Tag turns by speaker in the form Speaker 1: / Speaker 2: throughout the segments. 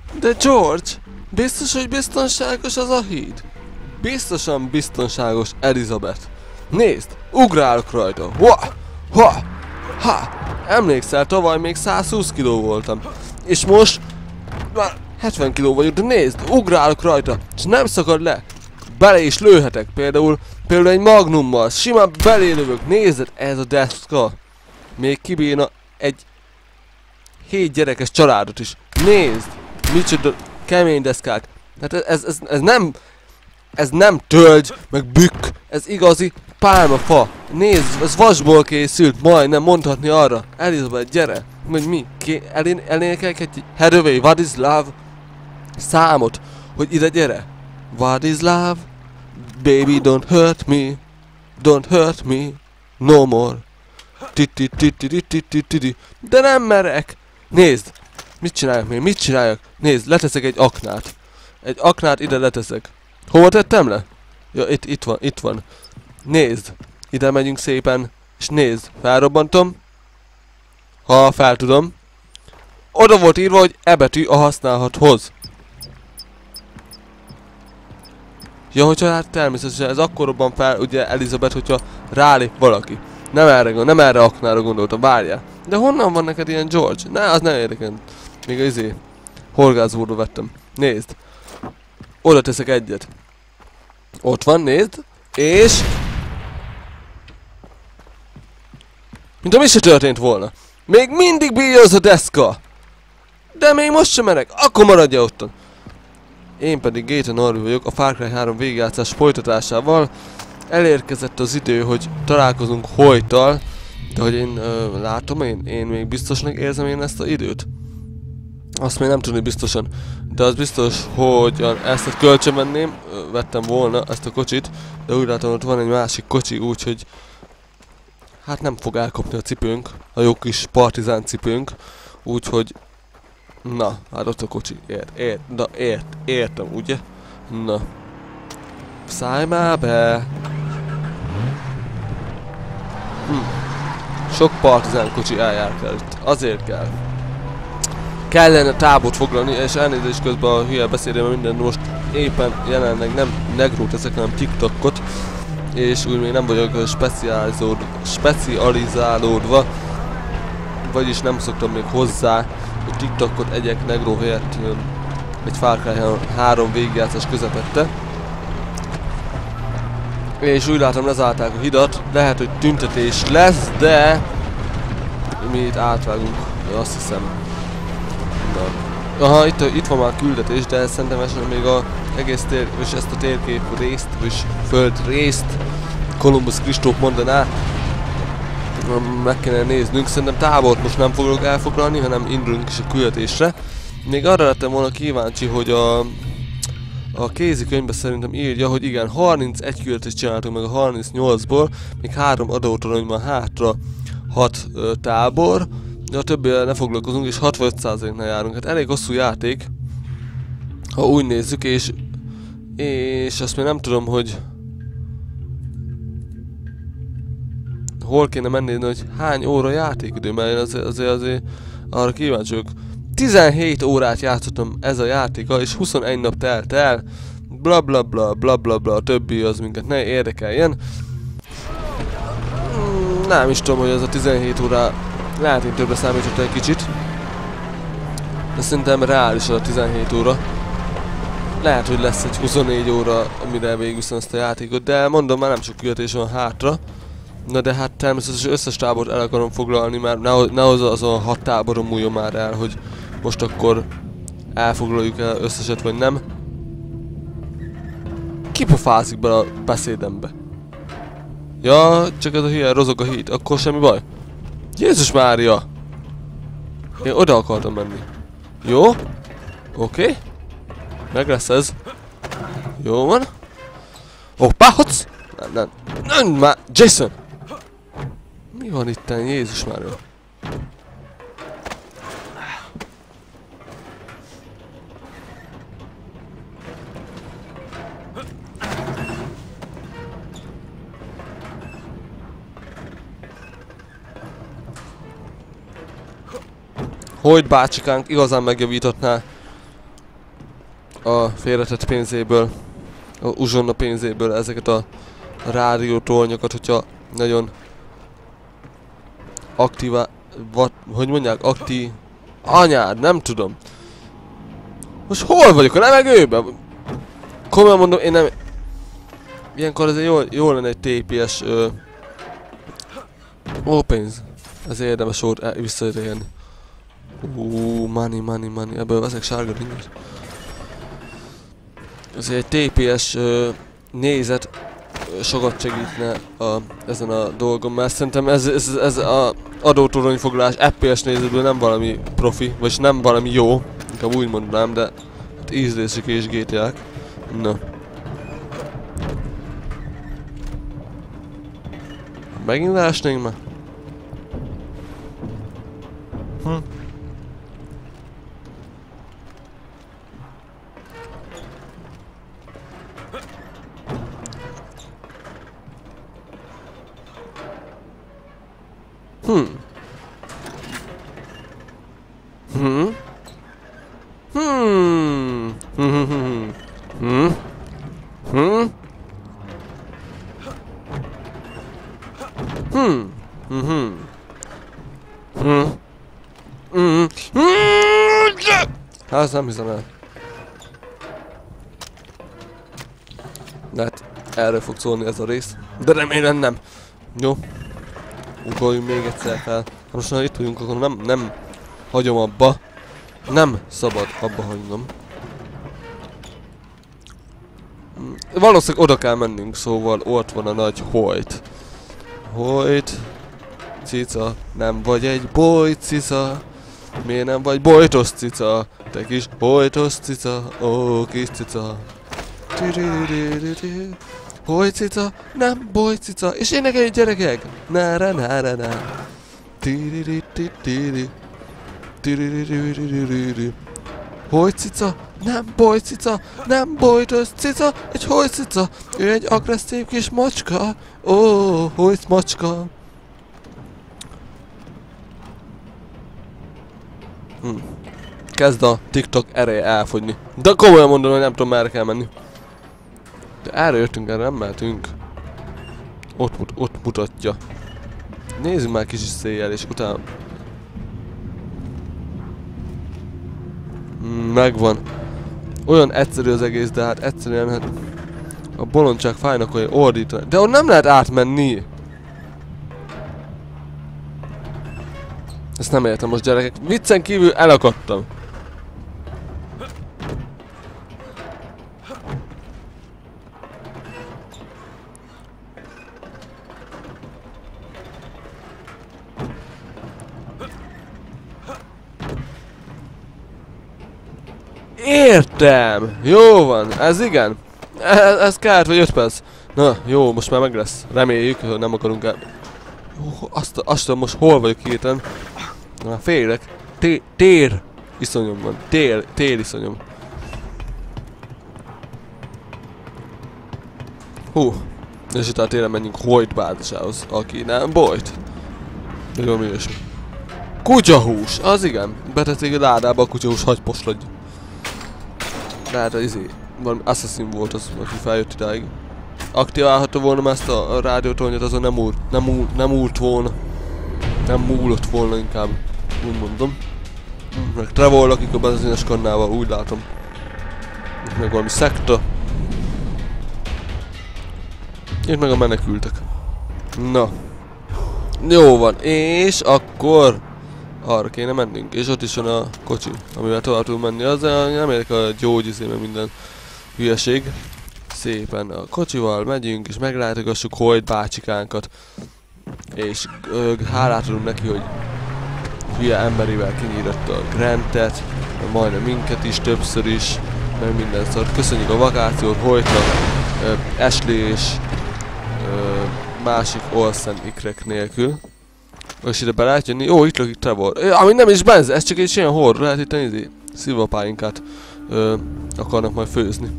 Speaker 1: De George, biztos, hogy biztonságos az a híd? Biztosan biztonságos, Elizabeth. Nézd, ugrálok rajta. Ha! Emlékszel, tavaly még 120 kiló voltam. És most már 70 kiló vagyok, de nézd, ugrálok rajta, és nem szakad le. Bele is lőhetek, például egy magnummal, simán belélövök. Nézd, ez a deszka. Még kibírna egy 7 gyerekes családot is. Nézd, micsoda kemény deszkák. Hát ez nem tölgy, meg bükk, ez igazi pálmafa. Nézd, ez vasból készült, majdnem mondhatni arra. Elizabeth, gyere! Vagy mi? Elénekeljek egy Hathaway, What is Love? Számot, hogy ide gyere. What is love? Baby, don't hurt me. Don't hurt me. No more. De nem merek. Nézd, mit csináljak még? Mit csináljak? Nézd, leteszek egy aknát. Egy aknát ide leteszek. Hova tettem le? Ja, itt van. Nézd, ide megyünk szépen. És nézd, felrobbantom. Ha fel tudom. Oda volt írva, hogy E betű a használhathoz. Ja, hogyha hát természetesen ez akkor robban fel, ugye Elizabeth, hogyha rálép valaki. Nem erre aknára gondoltam, várjál. De honnan van neked ilyen George? Ne, az nem érdekel. Még az horgászóról vettem. Nézd. Oda teszek egyet. Ott van, nézd. És... mint ami se történt volna. Még mindig bírja az a deszka. De még most sem merek. Akkor maradja ottan. Én pedig Gaten Norby vagyok, a Far Cry 3 végigjátszás folytatásával. Elérkezett az idő, hogy találkozunk Hoyt-tal. De hogy én látom, én még biztosnak érzem én ezt az időt. Azt még nem tudni biztosan. De az biztos, hogy ezt a kölcsön venném, vettem volna ezt a kocsit. De úgy látom, ott van egy másik kocsi, úgyhogy... hát nem fog elkopni a cipőnk, a jó kis partizán cipőnk. Úgyhogy... na, hát ott a kocsi. Értem, ugye? Na. Szállj már be! Sok partizán kocsi eljár kell itt. Azért kell. Kellene tábort foglalni, és elnézést közben a hülye beszélem minden, most éppen jelenleg nem negrót teszek, hanem TikTokot. És úgy még nem vagyok specializálódva. Vagyis nem szoktam még hozzá, hogy TikTokot egyek negró helyett egy Far Cry 3 végigjátszás közepette. És úgy látom, lezárták a hidat, lehet, hogy tüntetés lesz, de mi itt átvágunk, azt hiszem. Na. Aha, itt van már küldetés, de szerintem esetleg még az egész és ezt a térkép részt, és föld részt Kolumbusz Kristóf mondaná. Meg kellene néznünk, szerintem tábort most nem fogok elfoglalni, hanem indulunk is a küldetésre. Még arra lettem volna kíváncsi, hogy a kézikönyvben szerintem írja, hogy igen, 31 küldetést csináltunk meg a 38-ból, még 3 adótorony van hátra, 6 tábor, de a többivel ne foglalkozunk, és 65%-nál járunk. Hát elég hosszú játék, ha úgy nézzük, és azt még nem tudom, hogy hol kéne menni, hogy hány óra játékidő, mert azért arra kíváncsi vagyok. 17 órát játszottam ez a játéka, és 21 nap telt el. Bla bla bla bla bla bla, a többi az minket ne érdekeljen. Nem is tudom, hogy ez a 17 óra, lehet én többre számítottam egy kicsit. De szerintem reális az a 17 óra. Lehet, hogy lesz egy 24 óra, amire végigviszem ezt a játékot, de mondom, már nem sok küldetés van hátra. Na de hát természetesen összes tábort el akarom foglalni, mert nehogy az a 6 táborom múljon már el, hogy most akkor elfoglaljuk el összeset, vagy nem. Kipofázik be a beszédembe. Ja, csak ez a hülye rozog a híd, akkor semmi baj. Jézus Mária! Én oda akartam menni. Jó? Oké. Meg lesz ez. Jó van. Hoppá, hoc! Nem, már, Jason! Mi van itten, Jézus Mária? Hoyt bácsikánk igazán megjavítottná a félretett pénzéből, a uzsonna pénzéből ezeket a rádiótornyokat, hogyha nagyon aktíva, hogy mondják, anyád, nem tudom. Most hol vagyok? A levegőben? Komolyan mondom, én nem... Ilyenkor azért jól lenne egy TPS... Ó, pénz. Ez érdemes volt visszatérni. Money. Ebből veszek sárga ringet. Ezért egy TPS nézet sokat segítne ezen a dolgon, mert szerintem ez a adótoronyfoglalás FPS nézetből nem valami profi, vagy nem valami jó, inkább úgy mondanám, de hát ízlésük és GTA-k. Na. Megint leesnénk már? Hát ezt nem hiszem el. De hát erről fog szólni ez a rész. De remélem nem. Jó. Ugorjunk még egyszer fel. Most ha itt vagyunk, akkor nem hagyom abba. Nem szabad abba hagynom. Valószínűleg oda kell mennünk, szóval ott van a nagy Hoyt. Hoyt. Cica, nem vagy egy boly cica. Miért nem vagy bojtos cica? Te kis bojtos cica, ó kis cica. Boly cica, nem boly cica. És énekeljük gyerekek! Nára nára nára. Holy cica, nem boly cica, nem bojtos cica, egy holy cica. Ő egy agresszív kis macska. Ó, holy macska. Kezd a TikTok ereje elfogyni. De komolyan mondom, hogy nem tudom, merre kell menni. De erre jöttünk, erre nem mehetünk. Ott mutatja. Nézzük már kis széjjel, és utána... Megvan. Olyan egyszerű az egész, de hát egyszerűen hát... A bolondság fájnak, hogy ordítani. De ott nem lehet átmenni! Ezt nem értem most, gyerekek. Viccen kívül elakadtam. Értem! Jó van, ez igen. Ez kellett, vagy 5 perc. Na, jó, most már meg lesz. Reméljük, hogy nem akarunk el... Azt tudom, most hol vagyok hirtelen. Na, félek. Tér iszonyom van. Tér iszonyom. Hú. És itt tényleg menjünk Hoyt bázisához, aki nem Boyt. De jó, mi ilyesmi. Kutyahús, az igen. Betették a ládába a kutyahús hagyposladj. Lehet, hogy izé, valami assassin volt az, aki feljött idáig. Aktiválhatta volna már ezt a rádiótornyot, azon nem úrt volna. Nem múlott volna inkább, úgy mondom. Meg Trevor lakik a benzines kannával, úgy látom. Meg valami szekta. És meg a menekültek. Na. Jó van, és akkor arra kéne mennünk, és ott is van a kocsi, amivel tovább tudunk menni. Az nem érek a gyógyizé, meg minden hülyeség. Szépen a kocsival megyünk, és meglátogassuk Hoyt bácsikánkat. És hálát adunk neki, hogy hülye emberével kinyírotta a Grantet, majdnem minket is többször is, meg minden szót. Köszönjük a vakációt Hoytnak, Ashley és másik Olsen ikrek nélkül. És ide be lehet jönni. Ó, itt lakik Trevor. Ami nem is benz, ez csak egy ilyen hord. Lehet itt nézni. Szilvapáinkát akarnak majd főzni.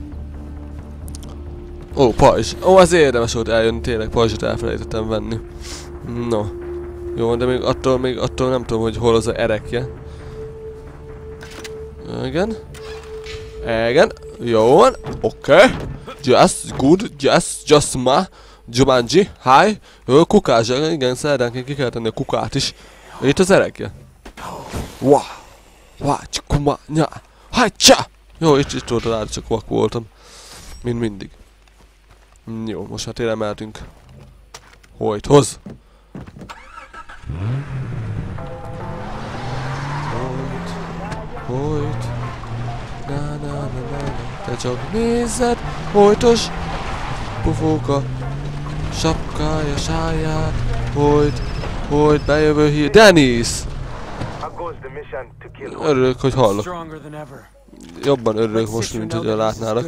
Speaker 1: Ó, pajzs. Ó, ez érdemes volt eljönni, tényleg pajzsot elfelejtettem venni. No. Jó, de még attól nem tudom, hogy hol az a erekje. Igen. Igen, jó van, oké. Yes, good, yes, just ma. Jumanji, hi. Kukás, igen, szerdánként ki kell tenni a kukát is. Itt az erekje. Wah. Wah, csikuma, nya. Hajcsa! Jó, itt volt az csak vak voltam. Mint mindig. Jó, most hát tényleg mehetünk. Hojthoz. Hojt. Na na na na na. Te csak nézzed, hojtos. Pufóka. Sapkája sáját. Hojt, bejövő hír. Dennis! Örülök, hogy hallok. Jobban örülök most, mint hogy látnálak.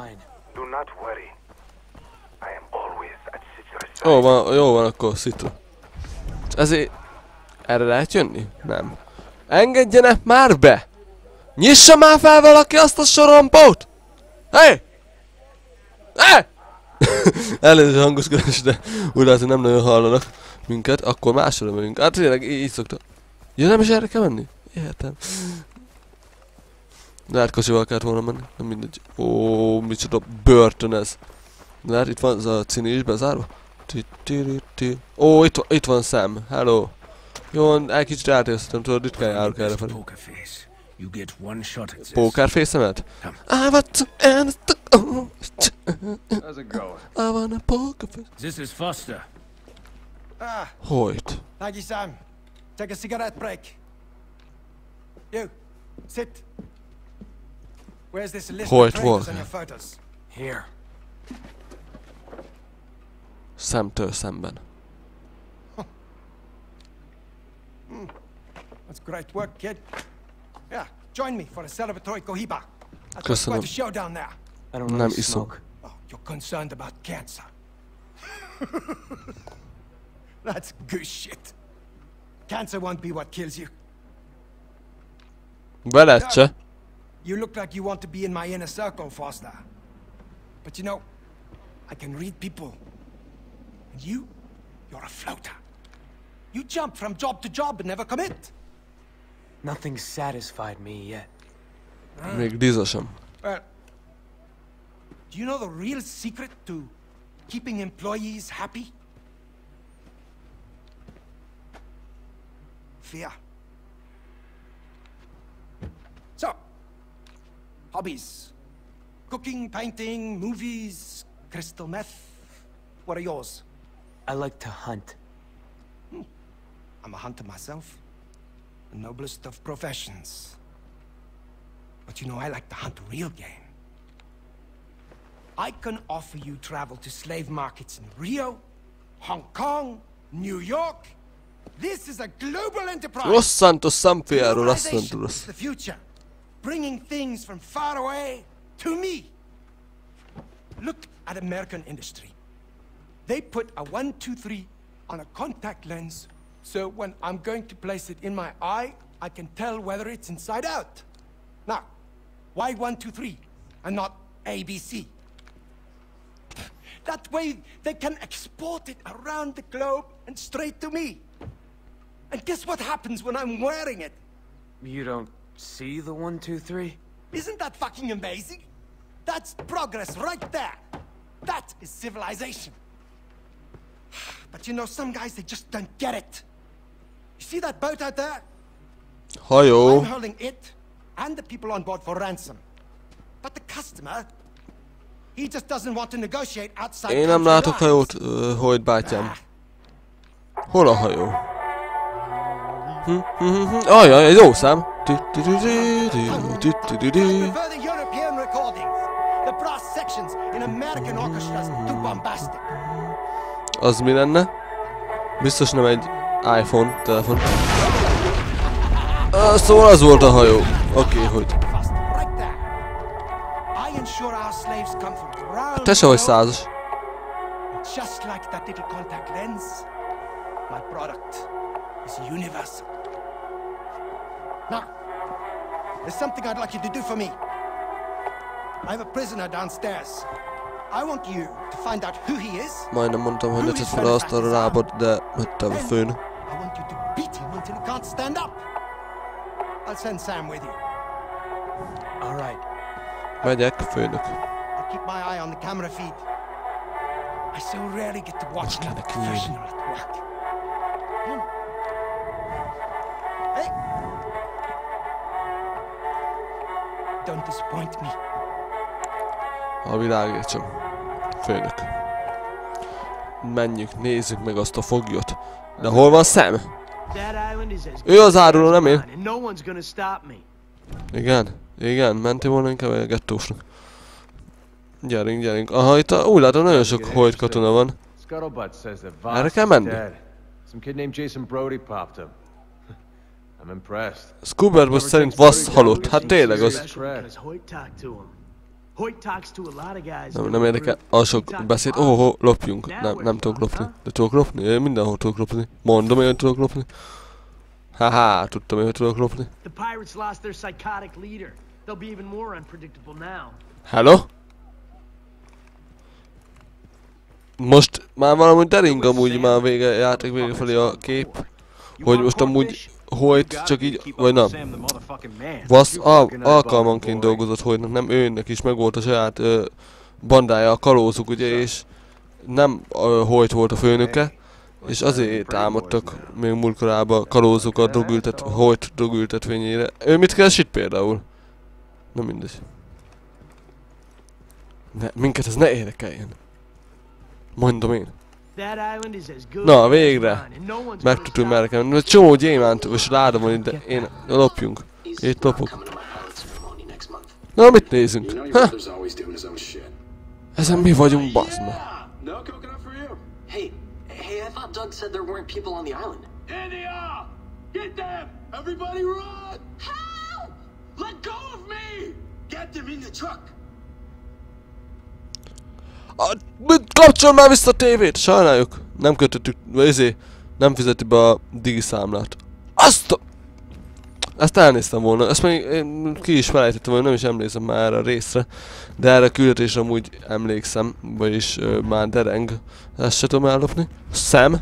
Speaker 1: Jó van akkor, szitu. Ezért... Erre lehet jönni? Nem. Engedjenek már be! Nyissa már fel valaki azt a sorompót! Hé! Hé! Elnézést hangoskodás, de úgy látom, nem nagyon hallanak minket, akkor másra megyünk. Hát tényleg így szokta. Ja, nem is erre kell menni? Értem. Lehet kocsival kellett volna menni, nem mindegy. Ó, micsoda börtön ez. Lehet itt van az a cini is bezárva? Ó, itt van Sam. Hello. Jó, egy kicsit átéreztem, tudod, ritkán járok erre felé. Pókerfészemet? I want to end the...
Speaker 2: How's it going?
Speaker 1: I want a poker face.
Speaker 2: This is Foster.
Speaker 1: Hojt.
Speaker 3: Thank you, Sam. Take a cigarette break. You, sit. Where's this list
Speaker 1: Hoyt
Speaker 3: of traitors
Speaker 1: Walker.
Speaker 3: and your photos?
Speaker 2: Here.
Speaker 1: Samtől szemben.
Speaker 3: That's great work, kid. Yeah, join me for a celebratory cohiba. That's
Speaker 1: Köszönöm.
Speaker 3: quite a show down there.
Speaker 2: I don't
Speaker 1: Nem
Speaker 2: really
Speaker 1: iszom.
Speaker 2: smoke.
Speaker 3: Oh, you're concerned about cancer. That's good shit. Cancer won't be what kills you.
Speaker 1: Belecse.
Speaker 3: You look like you want to be in my inner circle, Foster. But you know, I can read people. And you're a floater. You jump from job to job and never commit.
Speaker 2: Nothing's satisfied me yet.
Speaker 1: Még Diza sem.
Speaker 3: Well, do you know the real secret to keeping employees happy? Fear. So, hobbies. Cooking, painting, movies, crystal meth. What are yours?
Speaker 2: I like to hunt.
Speaker 3: I'm a hunter myself. The noblest of professions. But you know, I like to hunt real game. I can offer you travel to slave markets in Rio, Hong Kong, New York. This is a global enterprise.
Speaker 1: Rosszantos Samfiáról azt
Speaker 3: Globalization
Speaker 1: mondod.
Speaker 3: is the future. Bringing things from far away to me. Look at American industry. They put a 1, 2, 3 on a contact lens, so when I'm going to place it in my eye, I can tell whether it's inside out. Now, why 1, 2, 3 and not ABC? That way they can export it around the globe and straight to me. And guess what happens when I'm wearing it?
Speaker 2: You don't see the 1, 2, 3?
Speaker 3: Isn't that fucking amazing? That's progress right there. That is civilization. But you know, some guys, they just don't get it. You see that boat out there?
Speaker 1: Hajó.
Speaker 3: I'm holding it and the people on board for ransom. But the customer, he just doesn't want to negotiate outside.
Speaker 1: Én nem látok hajót, Hojt bátyám. Hol a hajó? Ajaj, egy jó szám.
Speaker 3: I prefer the European recordings. The brass sections in American orchestras too bombastic.
Speaker 1: Az mi lenne? Biztos nem egy iPhone telefon. Szóval az volt a hajó. Oké, hogy. Te se vagy százas.
Speaker 3: Just like that little contact lens, my product is universal. Now, there's something I'd like you to do for me. I have a prisoner downstairs. I want you to find out who he is.
Speaker 1: Majdnem mondtam, hogy ne tedd fel azt a lábad, de vettem a főn.
Speaker 3: I want you to beat him until he can't stand up. I'll send Sam with you.
Speaker 2: All right.
Speaker 1: Megyek, főnök.
Speaker 3: I'll keep my eye on the camera feed. I so rarely get to watch
Speaker 1: Most
Speaker 3: another
Speaker 1: kell neki nyílni.
Speaker 3: professional at work. Hey! Don't disappoint me.
Speaker 1: A világért sem. Főnök. Menjünk, nézzük meg azt a foglyot. De hol van Sam? Ő az áruló, nem én. Igen, mentél volna inkább a gettósnak. Gyerünk, gyerünk. Aha, itt úgy látom nagyon sok Hoyt katona van. Erre kell menni? Scuba most szerint Vass halott. Hát tényleg az. Nem érdekel. A sok beszéd. Lopjunk. Nem tudok lopni. De tudok lopni? Én mindenhol tudok lopni. Mondom én, hogy tudok lopni. Haha, tudtam én, hogy tudok lopni. Hello? Most már valahogy dering amúgy már játék vége felé a kép. Hogy most amúgy Hoyt csak így, vagy nem. Vass alkalmanként dolgozott Hoytnak, nem őnek is megvolt a saját bandája, a kalózuk ugye, és nem Hoyt volt a főnöke. És azért támadtak még múltkorában kalózokat Hoyt drogültetvényére. Ő mit keres itt például? Na mindegy. Minket ez ne érdekeljen. Mondom én. Na, végre! Meg tudjuk merkelni. Csomó gyémánt és láda van itt, de én lopjunk. Itt lopok. Na, mit nézünk? Ha? Ezen mi vagyunk, bazd meg.
Speaker 4: Hey, I thought Doug said there weren't people on the island.
Speaker 5: Here they are! Get them! Everybody run!
Speaker 4: Help! Let go of me!
Speaker 5: Get them in the truck!
Speaker 1: Kapcsol már vissza a tévét! Sajnáljuk. Nem kötöttük, vagy nem fizeti be a digiszámlát. Ezt elnéztem volna, ezt még ki is felejtettem, hogy nem is emlékszem már erre a részre. De erre a küldetésre amúgy emlékszem, vagyis már dereng. Ezt se tudom ellopni. Sam?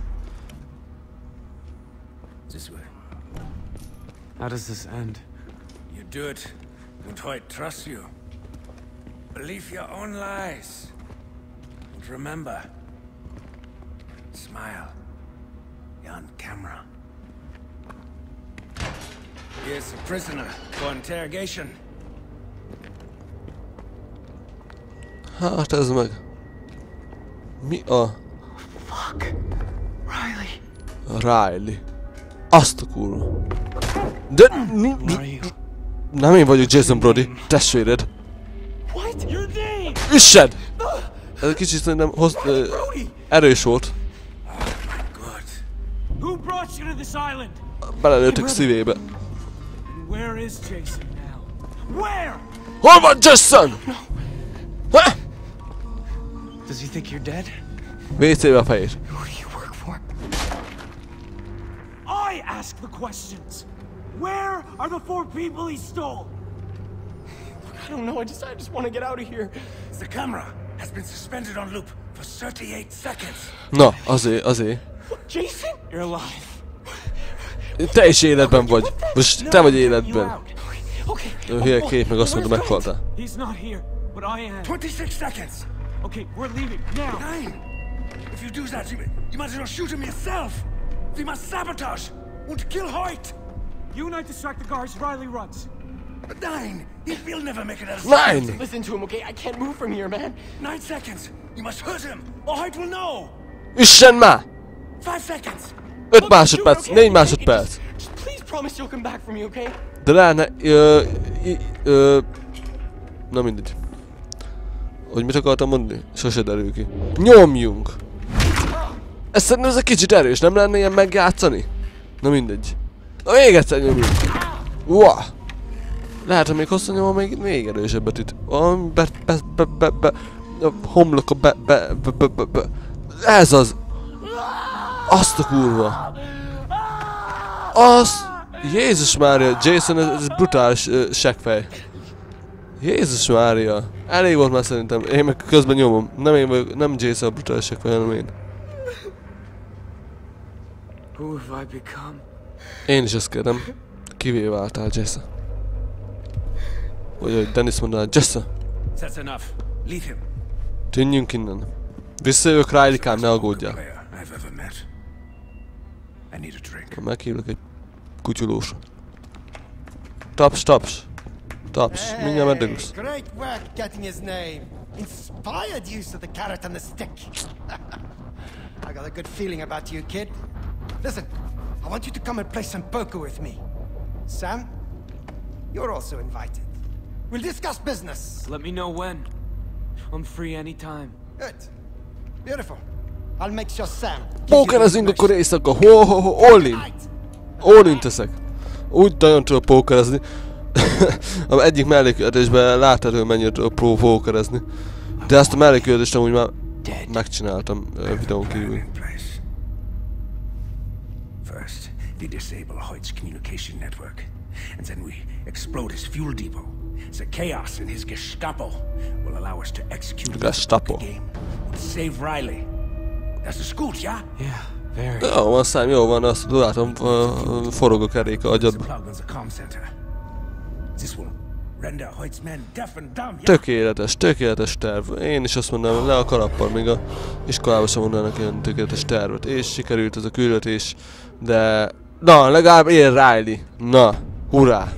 Speaker 2: This way. How does this end?
Speaker 5: You do it when Hoyt trusts you. Believe your own lies. And remember, smile. You're on camera. Here's a prisoner for interrogation.
Speaker 1: Hát ez meg. Mi a...
Speaker 4: Fuck. Riley.
Speaker 1: Riley. Azt a kurva. De... Nem én vagyok Jason Brody. Testvéred.
Speaker 3: What? Your name?
Speaker 1: Üssed! Ez egy kicsit szerintem erős volt.
Speaker 3: Who brought you to this island?
Speaker 1: Belelőttek szívébe.
Speaker 3: Where is Jason now? Where?
Speaker 1: Hol van Jason? Ha?
Speaker 2: Does he think you're dead?
Speaker 1: WC-be a fejét.
Speaker 4: Who do you work for?
Speaker 3: I ask the questions. Where are the 4 people he stole?
Speaker 2: I don't know, I just want to get out of here.
Speaker 5: The camera has been suspended on loop for 38 seconds.
Speaker 1: Na, azért.
Speaker 3: Jason? You're alive.
Speaker 1: Te is életben vagy. Most te vagy életben. Hülye kép meg azt mondta, meghaltál.
Speaker 3: He's not here, but I am.
Speaker 5: 26 seconds.
Speaker 3: Okay, we're leaving now.
Speaker 5: 9. If you do that, you might as well shoot him yourself. We must sabotage. Want to kill Hoyt.
Speaker 3: You and I distract the guards. Riley runs.
Speaker 5: 9. He'll never make it out of
Speaker 1: 9.
Speaker 2: Listen to him, okay? I can't move from here, man.
Speaker 5: 9 seconds. You must hurt him, or Hoyt will know.
Speaker 1: Üssen már!
Speaker 5: 5 seconds.
Speaker 1: 5 másodperc, 4 másodperc.
Speaker 2: Just please promise you'll come back for me, okay?
Speaker 1: De lehetne... Na mindegy. Hogy mit akartam mondani? Sose derül ki. Nyomjunk! Ez szerintem ez egy kicsit erős, nem lenne ilyen megjátszani? Na mindegy. Na még egyszer nyomjunk. Uah! Lehet, hogy még hosszú nyomom még erősebbet itt. Homlok a Ez az! Azt a kurva! Az! Jézus Mária, Jason, ez brutális seggfej. Jézus Mária. Elég volt már szerintem. Én meg közben nyomom. Nem én vagyok, nem Jason a brutális seggfej, hanem én.
Speaker 2: Who have I become?
Speaker 1: Én is ezt kérem. Kivé váltál, Jason. Vagy hogy Dennis mondaná, Jason.
Speaker 5: That's enough. Leave him.
Speaker 1: Tűnjünk innen. Visszajövök, Riley-kám, ne aggódjál.
Speaker 5: Player I've ever met. I need a drink.
Speaker 1: Meghívlak egy kutyulósra. Taps, taps. Taps, mindjárt meddögülsz.
Speaker 3: Great work getting his name. Inspired use of the carrot and the stick. I got a good feeling about you, kid. Listen, I want you to come and play some poker with me. Sam, you're also invited. We'll discuss business.
Speaker 2: Let me know when. I'm free anytime.
Speaker 3: Good. Beautiful. I'll make sure Sam gives you the
Speaker 1: Pókerezünk akkor
Speaker 3: information.
Speaker 1: éjszaka. All in. All in teszek. Úgy nagyon tudok pókerezni. Az egyik mellékületésben láttad, hogy mennyire tudok pókerezni. De ezt a mellékületést amúgy már megcsináltam videón kívül.
Speaker 5: First, we disable Hoyt's communication network, and then we explode his fuel depot. The chaos in his Gestapo will allow us to execute
Speaker 1: Gestapo.
Speaker 5: the game and save Riley. That's the scoot, yeah?
Speaker 2: Yeah, very.
Speaker 1: Jó van, Sam, jó van, azt látom, forog a kerék a agyadba.
Speaker 5: Plug on the comm center. This will render Hoyt's men deaf and dumb, yeah?
Speaker 1: Tökéletes, tökéletes terv. Én is azt mondanám, le a kalappal, még a iskolában sem mondanak ilyen tökéletes tervet. És sikerült ez a küldetés, de... Na, legalább él Riley. Na, hurrá!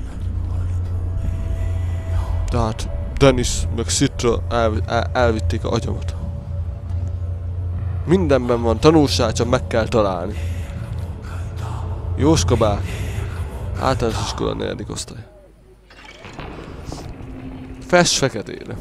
Speaker 1: Tehát Dennis meg Citra elvitték a agyamat. Mindenben van tanulság, csak meg kell találni. Jóska bár. Általános iskola 4. osztály. Fest feketére.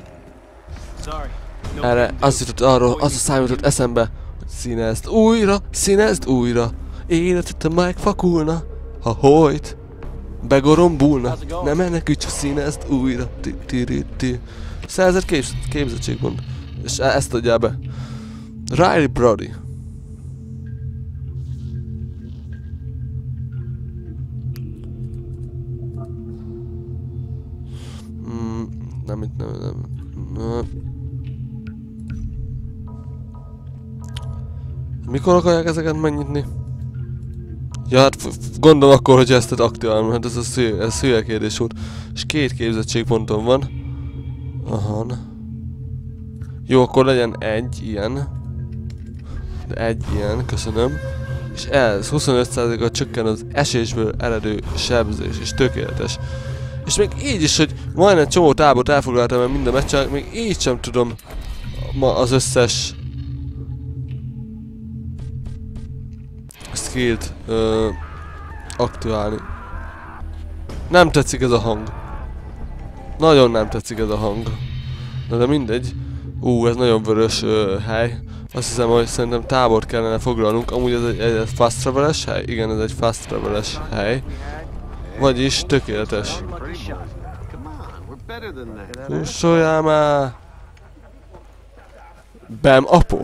Speaker 1: Erre az jutott arról, az a szám jutott eszembe, hogy színezd újra, életet megfakulna, ha Hoyt begorombulna, ne menekülj, csak színezd újra. Szerzett képzettségmond, és ezt adjál be. Riley Brody. Nem. Mikor akarják ezeket megnyitni? Ja, hát gondolom akkor, hogy ezt aktiválom, hát ez hülye kérdés volt. És 2 képzettségpontom van. Aha. Jó, akkor legyen egy ilyen. De egy ilyen, köszönöm. És ez 25%-kal csökken az esésből eredő sebzés, és tökéletes. És még így is, hogy majdnem csomó tábort elfoglaltam el minden meccsen, még így sem tudom ma az összes skillt aktiválni. Nem tetszik ez a hang. Nagyon nem tetszik ez a hang. De mindegy. Ez nagyon vörös hely. Azt hiszem, hogy szerintem tábort kellene foglalnunk. Amúgy ez egy fast travel-es hely? Igen, ez egy fast travel-es hely. Vagyis tökéletes. Hússoljál már! Bam, apó!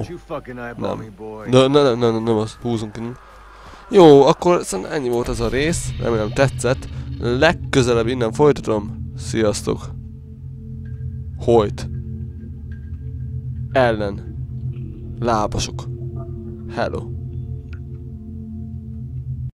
Speaker 1: Nem, azt húzunk innen. Jó, akkor szerintem ennyi volt ez a rész. Remélem tetszett. Legközelebb innen folytatom. Sziasztok! Hoyt ellen lábasok. Hello.